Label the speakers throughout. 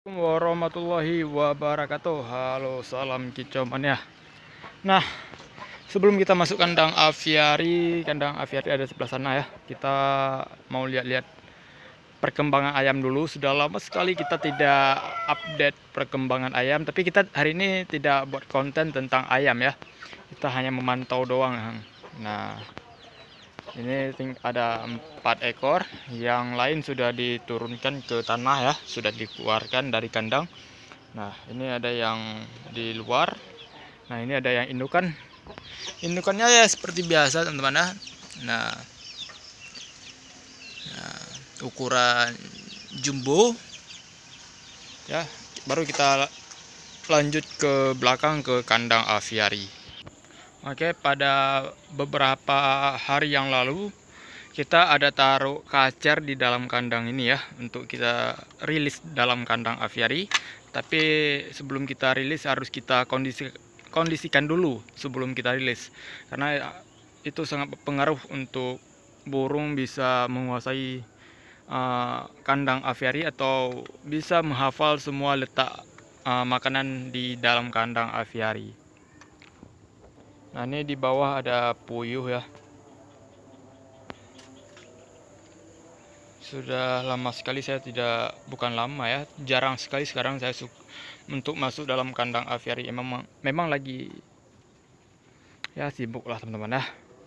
Speaker 1: Warahmatullahi wabarakatuh. Halo, salam kicauan ya. Nah, sebelum kita masuk kandang aviari ada sebelah sana ya. Kita mau lihat-lihat perkembangan ayam dulu. Sudah lama sekali kita tidak update perkembangan ayam, tapi kita hari ini tidak buat konten tentang ayam ya. Kita hanya memantau doang. Nah, ini ada 4 ekor, yang lain sudah diturunkan ke tanah ya, sudah dikeluarkan dari kandang. Nah, ini ada yang di luar. Nah, ini ada yang indukan. Indukannya ya seperti biasa teman-teman ya. Nah, ukuran jumbo ya. Baru kita lanjut ke belakang ke kandang aviari. Oke, pada beberapa hari yang lalu kita ada taruh kacer di dalam kandang ini ya, untuk kita rilis dalam kandang aviari. Tapi sebelum kita rilis harus kita kondisikan dulu sebelum kita rilis, karena itu sangat berpengaruh untuk burung bisa menguasai kandang aviari atau bisa menghafal semua letak makanan di dalam kandang aviari. Nah, ini di bawah ada puyuh ya. Sudah lama sekali saya bukan lama ya, jarang sekali sekarang saya untuk masuk dalam kandang aviari. Memang lagi ya sibuk lah teman-teman ya.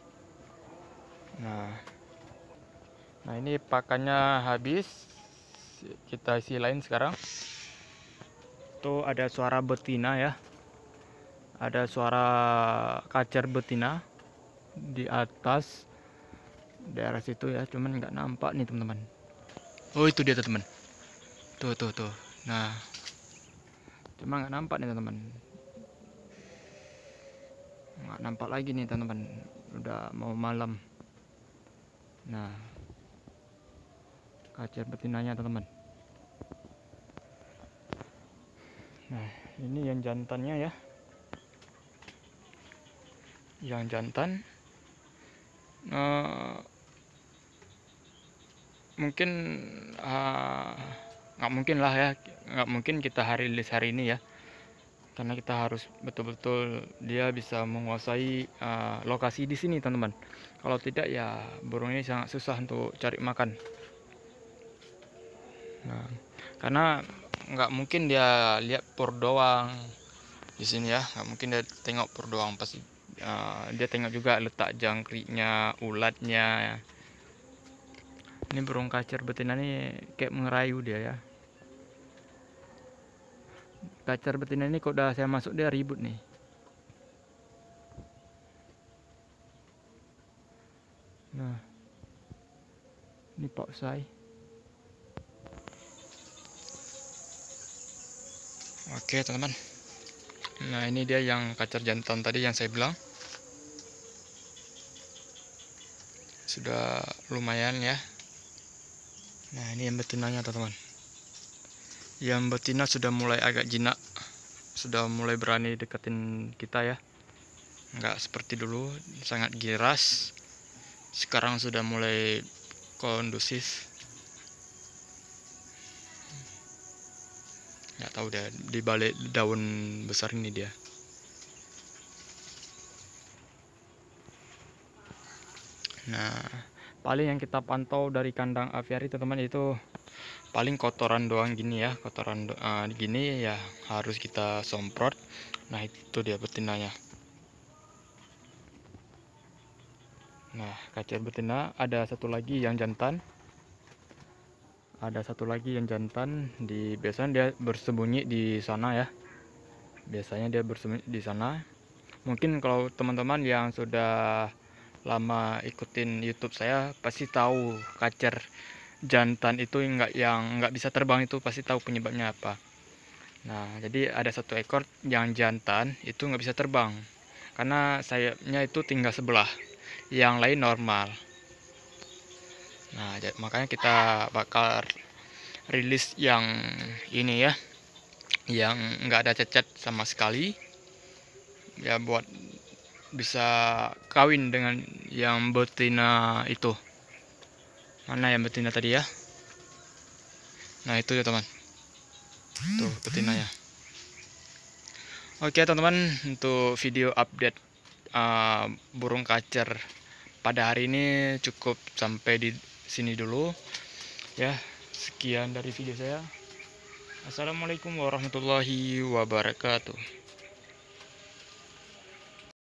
Speaker 1: Nah, ini pakannya habis, kita isi lain sekarang. Tuh ada suara betina ya, ada suara kacer betina di atas daerah situ ya, cuman nggak nampak nih teman-teman. Oh, itu dia teman-teman, tuh. Nah, cuma nggak nampak nih teman-teman, nggak nampak lagi nih teman-teman, udah mau malam. Nah, kacer betinanya teman-teman. Nah, ini yang jantannya ya, yang jantan mungkin nggak mungkin lah ya, nggak mungkin kita rilis hari ini ya, karena kita harus betul-betul dia bisa menguasai lokasi di sini teman-teman. Kalau tidak ya burung ini sangat susah untuk cari makan. Nah, karena nggak mungkin dia lihat pur doang di sini ya, nggak mungkin dia tengok pur doang, pasti dia tengok juga letak jangkriknya, ulatnya. Ini burung kacer betina ini kayak mengerayu dia ya. Kacer betina ini kok udah saya masuk dia ribut nih. Nah, ini Pak Sai. Oke teman-teman. Nah, ini dia yang kacer jantan tadi yang saya bilang. Sudah lumayan ya. Nah, ini yang betinanya teman-teman. Yang betina sudah mulai agak jinak, sudah mulai berani deketin kita ya. Nggak seperti dulu sangat giras, sekarang sudah mulai kondusif. Nggak tahu dia di balik daun besar ini dia. Nah, paling yang kita pantau dari kandang aviari teman-teman itu paling kotoran doang gini ya, kotoran gini ya harus kita semprot. Nah, itu dia betinanya. Nah, kacer betina ada satu lagi yang jantan. Ada satu lagi yang jantan, biasanya dia bersembunyi di sana ya. Biasanya dia bersembunyi di sana. Mungkin kalau teman-teman yang sudah lama ikutin YouTube saya pasti tahu kacer jantan itu yang nggak bisa terbang itu pasti tahu penyebabnya apa. Nah, jadi ada satu ekor yang jantan itu nggak bisa terbang karena sayapnya itu tinggal sebelah, yang lain normal. Nah, makanya kita bakal rilis yang ini ya, yang nggak ada cacat sama sekali ya, buat bisa kawin dengan yang betina itu. Mana yang betina tadi ya? Nah, itu ya teman. Tuh betinanya. Oke teman-teman, untuk video update burung kacer pada hari ini cukup sampai di sini dulu ya. Sekian dari video saya. Assalamualaikum warahmatullahi wabarakatuh.